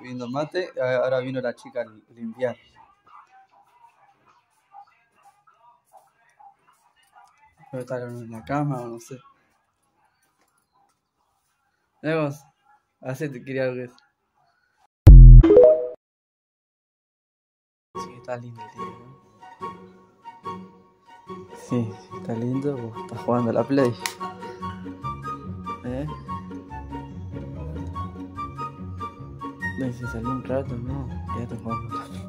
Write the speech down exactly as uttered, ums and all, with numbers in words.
sirviendo mate. Ahora vino la chica a limpiar. Pero estar en la cama o no sé. Vemos. Hacete, quería algo. Sí, está lindo el día, ¿no? Sí, está lindo, vos estás jugando a la Play. ¿Eh? No, si salí un rato, no, ya te jugando a la Play.